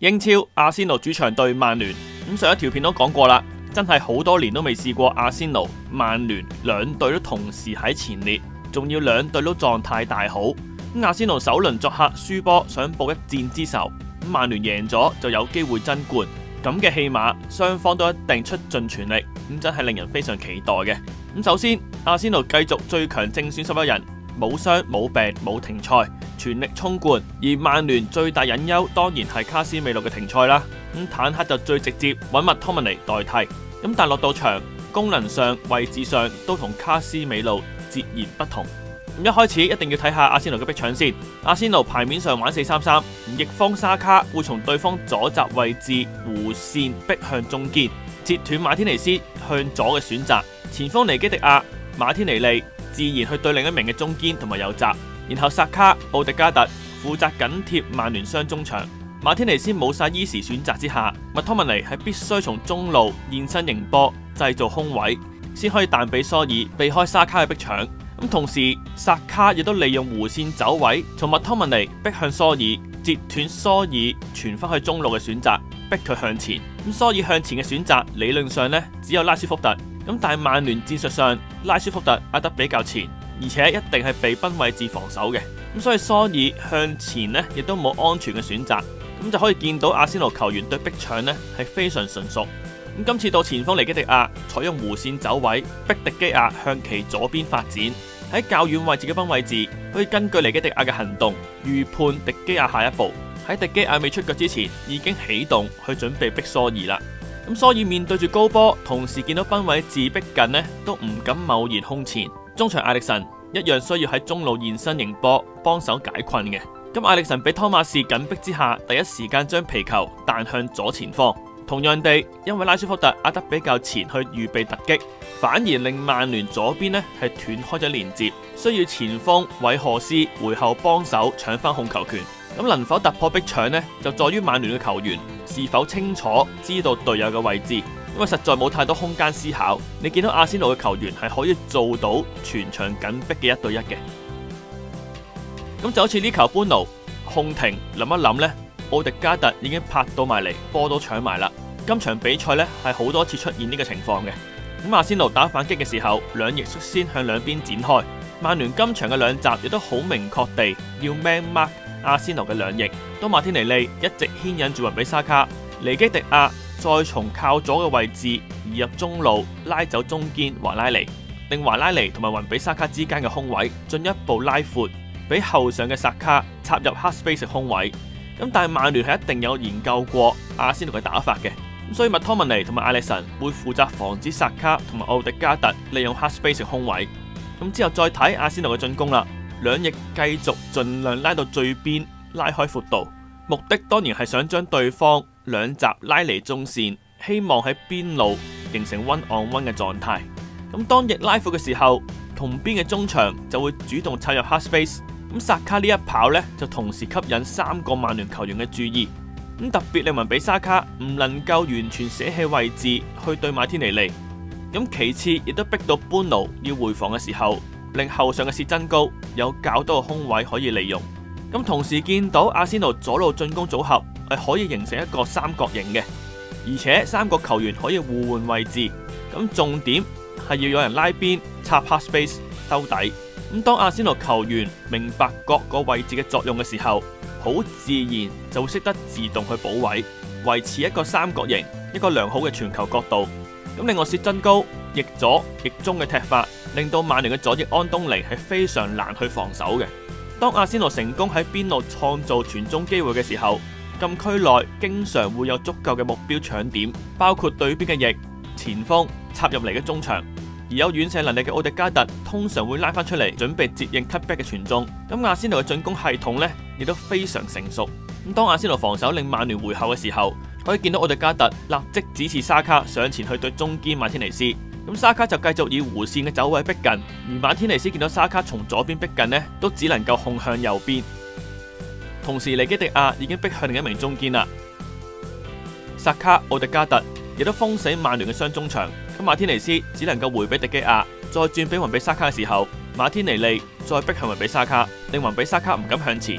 英超阿仙奴主場對曼聯，上一條片都講過啦，真係好多年都未試過阿仙奴、曼聯兩隊都同時喺前列，仲要兩隊都狀態大好。阿仙奴首輪作客輸波，想報一戰之仇，曼聯贏咗就有機會爭冠，咁嘅戲碼雙方都一定出盡全力，真係令人非常期待嘅。首先，阿仙奴繼續最強正選11人，冇傷冇病冇停賽，全力衝冠。而曼聯最大隱憂當然係卡斯美路嘅停賽啦。坦克就最直接揾麥湯文尼代替。但落到場，功能上、位置上都同卡斯美路截然不同。一開始一定要睇下阿仙奴嘅逼搶先。阿仙奴牌面上玩4-3-3，翼鋒沙卡會從對方左閘位置弧線逼向中堅，截斷馬天尼斯向左嘅選擇。前鋒尼基迪亞、馬天尼利自然去對另一名嘅中堅同埋右閘，然後薩卡、奧迪加特負責緊貼曼聯雙中場。馬天尼斯冇晒依時選擇之下，麥湯文尼係必須從中路現身迎波，製造空位，先可以彈俾蘇爾避開沙卡嘅逼搶。同時薩卡亦都利用弧線走位，從麥湯文尼逼向蘇爾，截斷蘇爾傳翻去中路嘅選擇，逼佢向前。蘇爾向前嘅選擇理論上呢只有拉舒福特，但係曼聯戰術上拉舒福特壓得比較前，而且一定係被賓位置防守嘅，所以蘇爾向前呢亦都冇安全嘅選擇。就可以見到阿仙奴球員對逼搶呢係非常純熟。今次到前鋒尼基迪亞採用弧線走位，逼迪基亞向其左邊發展，喺較遠位置嘅賓位置，可以根據尼基迪亞嘅行動預判迪基亞下一步。喺迪基亞未出腳之前，已經起動去準備逼蘇爾啦。蘇爾面對住高波，同時見到賓位置逼近呢，都唔敢貿然空前。中場艾力神一樣需要喺中路現身迎波，幫手解困嘅。艾力神俾湯馬士緊逼之下，第一時間將皮球彈向左前方。同樣地，因為拉舒福特壓得比較前去預備突擊，反而令曼聯左邊呢係斷開咗連接，需要前鋒韋荷斯回後幫手搶翻控球權。能否突破逼搶呢？就在於曼聯嘅球員是否清楚知道隊友嘅位置，因為實在冇太多空間思考。你見到阿仙奴嘅球員係可以做到全場緊逼嘅1對1嘅。就好似呢球般奴控停諗一諗呢，奧迪加特已經拍到埋嚟，波都搶埋啦。今場比賽呢係好多次出現呢個情況嘅。阿仙奴打反擊嘅時候，兩翼率先向兩邊展開。曼聯今場嘅兩閘亦都好明確地要 man mark 阿仙奴嘅兩翼。當馬天尼利一直牽引住雲比沙卡，尼基迪亞再從靠左嘅位置移入中路，拉走中堅華拉尼，令華拉尼同埋雲比沙卡之間嘅空位進一步拉闊，俾後上嘅薩卡插入黑 space 空位。但係曼聯係一定有研究過阿仙奴嘅打法嘅，所以麥湯文尼同埋艾力神會負責防止薩卡同埋奧迪加特利用黑 space 空位。之後再睇阿仙奴嘅進攻啦，兩翼繼續盡量拉到最邊，拉開闊度，目的當然係想將對方兩閘拉離中線，希望喺邊路形成 one on one 嘅狀態。當翼拉闊嘅時候，同邊嘅中場就會主動插入黑 space。薩卡呢一跑呢，就同時吸引3個曼聯球員嘅注意。特別令雲比沙卡唔能夠完全捨棄位置去對馬天尼利。其次亦都逼到班奴要回防嘅時候，令後上嘅薛真高有較多嘅空位可以利用。同時見到阿仙奴左路進攻組合係可以形成一個三角形嘅，而且3個球員可以互換位置。重點係要有人拉邊插 half space 兜底。當阿仙奴球員明白各個位置嘅作用嘅時候，好自然就會識得自動去補位，維持一個三角形，一個良好嘅傳球角度。另外薛真高翼左翼中嘅踢法，令到曼聯嘅左翼安東尼係非常難去防守嘅。當阿仙奴成功喺邊路創造傳中機會嘅時候，禁區內經常會有足夠嘅目標搶點，包括對邊嘅翼、前鋒插入嚟嘅中場。而有遠射能力嘅奧迪加特通常會拉翻出嚟，準備接應 cutback 嘅傳中。阿仙奴嘅進攻系統呢亦都非常成熟。當阿仙奴防守令曼聯回後嘅時候，可以見到奧迪加特立即指示沙卡上前去對中堅馬天尼斯。沙卡就繼續以弧線嘅走位逼近，而馬天尼斯見到沙卡從左邊逼近呢，都只能夠控向右邊。同時尼基迪亞已經逼向另一名中堅啦。薩卡、奧迪加特亦都封死曼聯嘅雙中場。馬天尼斯只能夠回俾迪基亞，再轉俾雲比沙卡嘅時候，馬天尼利再逼向雲比沙卡，令雲比沙卡唔敢向前。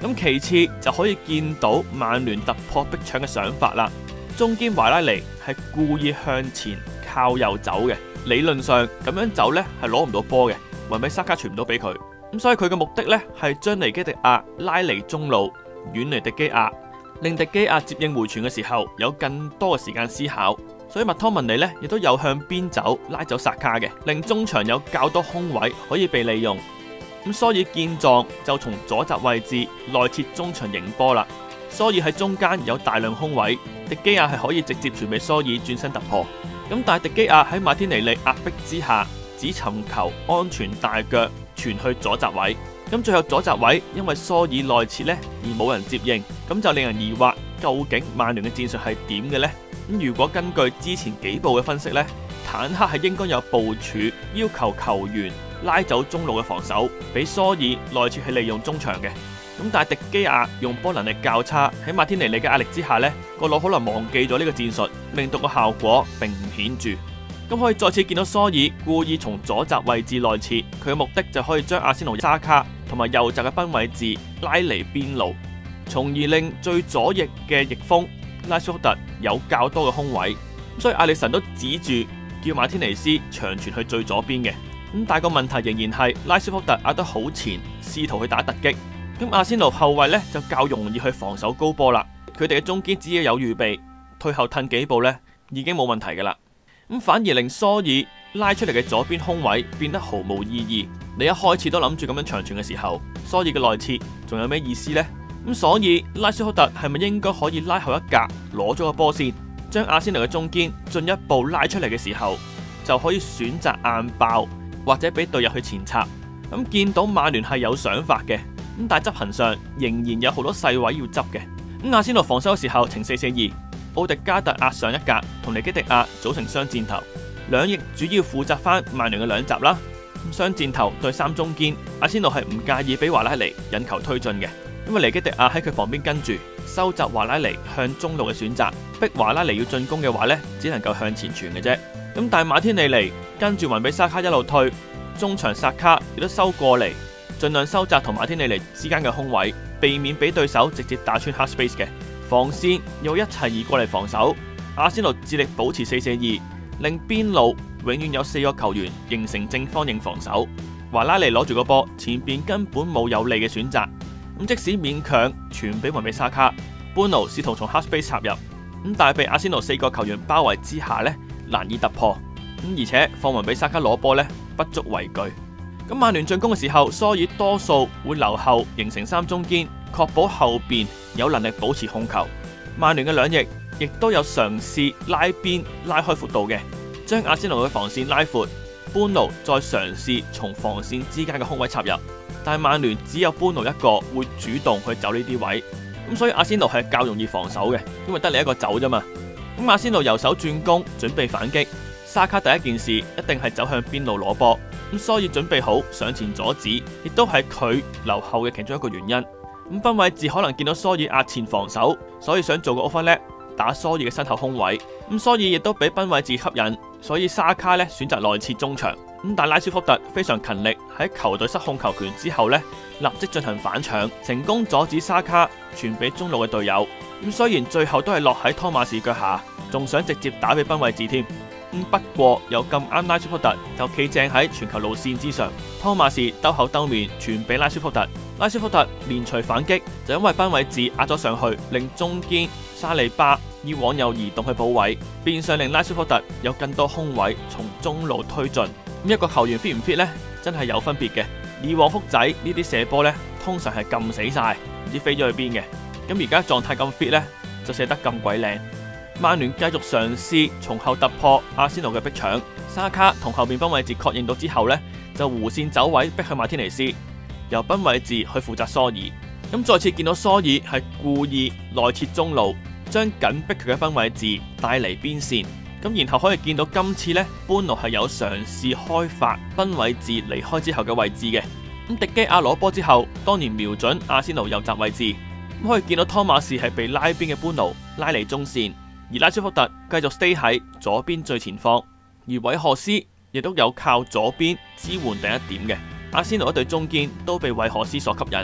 咁其次就可以見到曼聯突破逼搶嘅想法啦。中堅華拉尼係故意向前靠右走嘅，理論上咁樣走呢係攞唔到波嘅，雲比沙卡傳唔到俾佢。咁所以佢嘅目的呢係將尼基迪亞拉離中路，遠離迪基亞，令迪基亞接應回傳嘅時候有更多嘅時間思考。所以麥湯文尼呢亦都有向邊走，拉走薩卡嘅，令中場有較多空位可以被利用。咁所以見狀就從左閘位置內切中場迎波啦。所以喺中間有大量空位，迪基亞係可以直接傳俾蘇爾轉身突破。咁但係迪基亞喺馬天尼利壓迫之下，只尋求安全大腳傳去左閘位。咁最後左閘位因為蘇爾內切呢而冇人接應，咁就令人疑惑究竟曼聯嘅戰術係點嘅呢？咁如果根據之前幾步嘅分析呢，坦克係應該有部署要求球員拉走中路嘅防守，俾蘇爾內切係利用中場嘅。咁但係迪基亞用波能力較差，喺馬天尼利嘅壓力之下呢，個腦可能忘記咗呢個戰術，令到個效果並唔顯著。咁可以再次見到蘇爾故意從左閘位置內切，佢嘅目的就可以將阿仙奴沙卡同埋右閘嘅賓位治拉離邊路，從而令最左翼嘅翼鋒拉舒福特有較多嘅空位。所以艾力神都指住叫馬天尼斯長傳去最左邊嘅。咁但係個問題仍然係拉舒福特壓得好前，試圖去打突擊。咁阿仙奴後衛呢就較容易去防守高波啦。佢哋嘅中堅只要有預備，退後褪幾步呢已經冇問題噶啦。咁反而令蘇爾拉出嚟嘅左邊空位變得毫無意義。你一開始都諗住咁樣長傳嘅時候，蘇爾嘅內切仲有咩意思呢？咁所以拉舒福特係咪應該可以拉後一格攞咗個波先，將阿仙奴嘅中堅進一步拉出嚟嘅時候，就可以選擇硬爆或者俾隊友去前插。咁見到曼聯係有想法嘅，咁但係執行上仍然有好多細位要執嘅。咁阿仙奴防守嘅時候呈4-4-2，奧迪加特壓上一格，同尼基迪亞組成雙箭頭，兩翼主要負責翻曼聯嘅兩閘啦。咁雙箭頭對三中堅，阿仙奴係唔介意俾華拉尼引球推進嘅，因為尼基迪亞喺佢旁邊跟住收集華拉尼向中路嘅選擇，逼華拉尼要進攻嘅話呢，只能夠向前傳嘅啫。咁但係馬天尼尼跟住雲比沙卡一路推，中場薩卡亦都收過嚟，盡量收窄同馬天尼尼之間嘅空位，避免俾對手直接打穿 half space 嘅防線，又一齊移過嚟防守。阿仙奴致力保持4-4-2，令邊路永遠有4個球員形成正方形防守。華拉尼攞住個波，前邊根本冇有利嘅選擇。咁即使勉強傳俾雲比沙卡，般奴試圖從 half space 插入，咁但係被阿仙奴4個球員包圍之下呢，難以突破。咁而且放雲比沙卡攞波呢，不足為懼。咁曼聯進攻嘅時候，蘇爾多數會留後形成三中堅，確保後邊有能力保持控球。曼聯嘅兩翼亦都有嘗試拉邊拉開闊度嘅，將阿仙奴嘅防線拉闊，般奴再嘗試從防線之間嘅空位插入。但係曼聯只有般奴一個會主動去走呢啲位，咁所以阿仙奴係較容易防守嘅，因為得你一個走啫嘛。咁阿仙奴由守轉攻，準備反擊。沙卡第一件事一定係走向邊路攞波，咁所以準備好上前阻止，亦都係佢留後嘅其中一個原因。咁賓位治可能見到蘇爾壓前防守，所以想做個 overlap 打蘇爾嘅身後空位。咁蘇爾亦都俾賓位治吸引，所以沙卡呢選擇內切中場。咁但拉舒福特非常勤力，喺球隊失控球權之後呢，立即進行反搶，成功阻止沙卡傳俾中路嘅隊友。咁雖然最後都係落喺湯馬士腳下，仲想直接打俾賓位治添。不過有咁啱拉舒福特就企正喺傳球路線之上，湯馬士兜口兜面傳俾拉舒福特，拉舒福特連隨反擊，就因為賓位治壓咗上去，令中堅沙利巴要往右移動去補位，變相令拉舒福特有更多空位從中路推進。咁一個球員 fit 唔 fit 呢？真係有分別嘅。以往福仔呢啲射波呢，通常係撳死晒，唔知飛咗去邊嘅。咁而家狀態咁 fit 呢，就射得咁鬼靚。曼聯繼續嘗試從後突破阿仙奴嘅逼搶，沙卡同後面賓位治確認到之後呢，就弧線走位逼去馬天尼斯，由賓位治去負責蘇爾。咁再次見到蘇爾係故意內切中路，將緊逼佢嘅賓位治帶離邊線。咁然後可以見到今次呢，般奴係有嘗試開發賓位治離開之後嘅位置嘅。咁迪基亞攞波之後，當然瞄準阿仙奴右閘位置。咁可以見到湯馬士係被拉邊嘅般奴拉離中線。而拉舒福特繼續 stay 喺左邊最前方，而韋何斯亦都有靠左邊支援第一點嘅。阿仙奴一隊中堅都被韋何斯所吸引，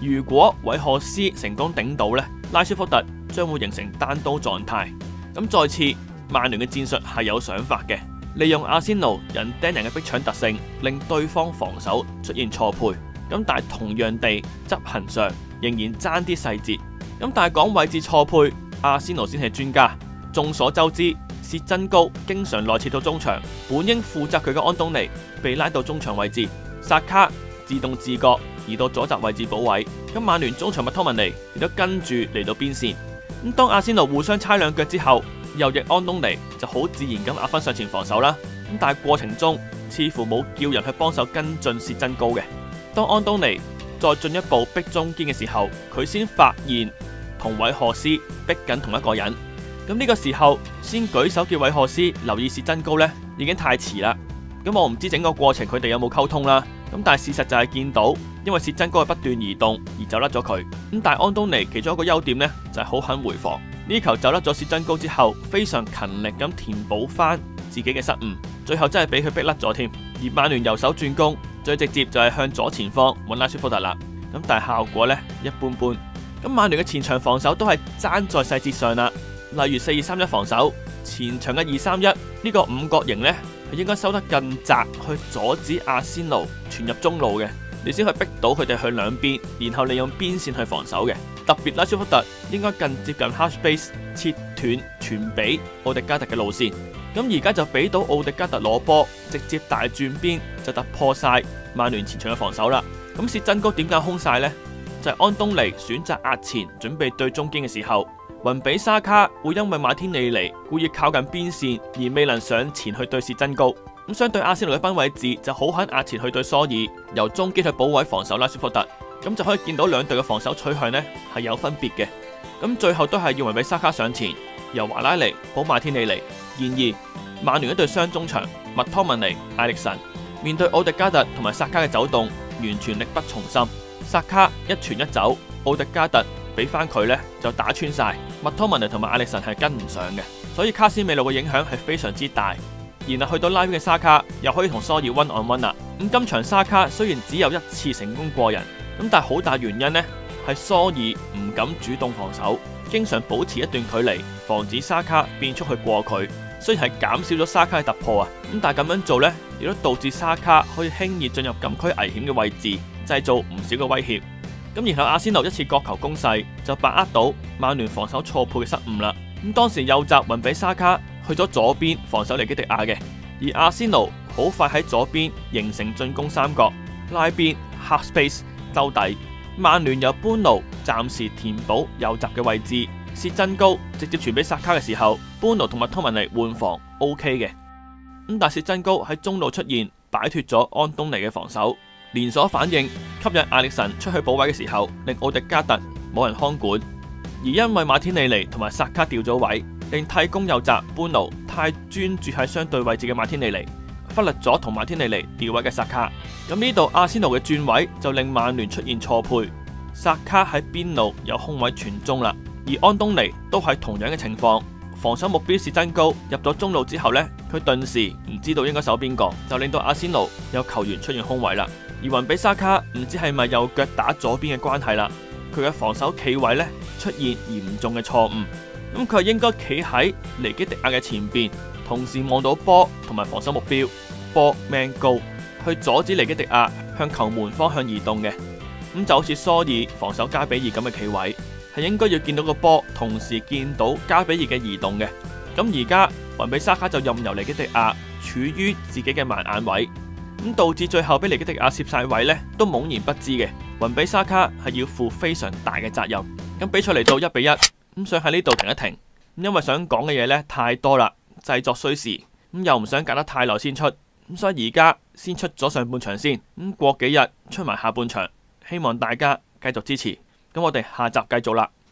如果韋賀斯成功頂到呢，拉舒福特將會形成單刀狀態。咁再次，曼聯嘅戰術係有想法嘅，利用阿仙奴人盯人嘅逼搶特性，令對方防守出現錯配。咁但係同樣地，執行上仍然爭啲細節。咁但係講位置錯配，阿仙奴先係專家。眾所周知，薛真高經常內切到中場，本應負責佢嘅安東尼被拉到中場位置，薩卡自動自覺移到左閘位置補位。咁曼聯中場麥湯文尼亦都跟住嚟到邊線。咁當阿仙奴互相猜兩腳之後，右翼安東尼就好自然咁壓翻上前防守啦。咁但係過程中似乎冇叫人去幫手跟進薛真高嘅。當安東尼再進一步逼中堅嘅時候，佢先發現同韋賀斯逼緊同一個人。咁呢個時候先舉手叫韋賀斯留意薛真高呢，已經太遲啦。咁我唔知整個過程佢哋有冇溝通啦。咁但係事實就係見到，因為薛真高係不斷移動而走甩咗佢。咁但係安東尼其中一個優點呢，就係好肯回防。呢球走甩咗薛真高之後，非常勤力咁填補翻自己嘅失誤，最後真係俾佢逼甩咗添。而曼聯由守轉攻，最直接就係向左前方揾拉舒福特啦。咁但係效果呢，一般般。咁曼聯嘅前場防守都係爭在細節上啦。例如4-2-3-1防守，前場嘅2-3-1呢個五角形呢，係應該收得更窄，去阻止阿仙奴傳入中路嘅，你先可以逼到佢哋去兩邊，然後利用邊線去防守嘅。特別拉舒福特應該更接近 half space， 切斷傳俾奧迪加特嘅路線。咁而家就俾到奧迪加特攞波，直接大轉邊就突破晒曼聯前場嘅防守啦。咁薛真高點解空晒呢？就係安東尼選擇壓前準備對中堅嘅時候，雲比沙卡會因為馬天尼尼故意靠近邊線而未能上前去對薛真高。咁相對阿仙奴嘅分位置就好肯壓前去對蘇爾，由中堅去補位防守拉舒福特。咁就可以見到兩隊嘅防守取向呢係有分別嘅。咁最後都係要雲比沙卡上前，由華拉尼補馬天尼尼。然而曼聯一隊雙中場麥湯文尼、艾力神面對奧迪加特同埋薩卡嘅走動，完全力不從心。薩卡一傳一走，奧迪加特俾翻佢呢就打穿晒，麥湯文尼同埋艾力神係跟唔上嘅，所以卡斯美路嘅影響係非常之大。然後去到拉邊嘅沙卡又可以同蘇爾 one on one 啦。咁今場沙卡雖然只有一次成功過人，咁但係好大原因呢係蘇爾唔敢主動防守，經常保持一段距離，防止沙卡變速去過佢。雖然係減少咗沙卡嘅突破啊，咁但係咁樣做呢，亦都導致沙卡可以輕易進入禁區危險嘅位置，製造唔少嘅威脅。咁然後阿仙奴一次角球攻勢就把握到曼聯防守錯配嘅失誤啦。咁當時右閘雲比沙卡去咗左邊防守尼基迪亞嘅，而阿仙奴好快喺左邊形成進攻三角，拉邊 half space 兜底。曼聯由班奴暫時填補右閘嘅位置，薛真高直接傳俾薩卡嘅時候，班奴同麥湯文尼換防 OK 嘅。咁但薛真高喺中路出現，擺脫咗安東尼嘅防守，連鎖反應吸引艾力神出去補位嘅時候，令奧迪加特冇人看管。而因為馬天尼尼同埋薩卡調咗位，令替攻右閘班奴太專注喺相對位置嘅馬天尼尼，忽略咗同馬天尼尼調位嘅薩卡。咁呢度阿仙奴嘅轉位就令曼聯出現錯配，薩卡喺邊路有空位傳中啦，而安東尼都係同樣嘅情況。防守目標薛真高入咗中路之後呢，佢頓時唔知道應該守邊個，就令到阿仙奴有球員出現空位啦。而雲比沙卡唔知係咪右腳打左邊嘅關係啦，佢嘅防守企位呢出現嚴重嘅錯誤。咁佢係應該企喺尼基迪亞嘅前邊，同時望到波同埋防守目標，波 man 高去阻止尼基迪亞向球門方向移動嘅。咁就好似蘇爾防守加比爾咁嘅企位，係應該要見到個波，同時見到加比爾嘅移動嘅。咁而家雲比沙卡就任由尼基迪亞處於自己嘅盲眼位，咁導致最後俾尼基迪亞攝晒位呢都懵然不知嘅。雲比沙卡係要負非常大嘅責任。咁比賽嚟到1-1，咁想喺呢度停一停，因為想講嘅嘢呢太多啦，製作需時，咁又唔想隔得太耐先出，咁所以而家先出咗上半場先，咁過幾日出埋下半場，希望大家繼續支持。咁我哋下集繼續啦。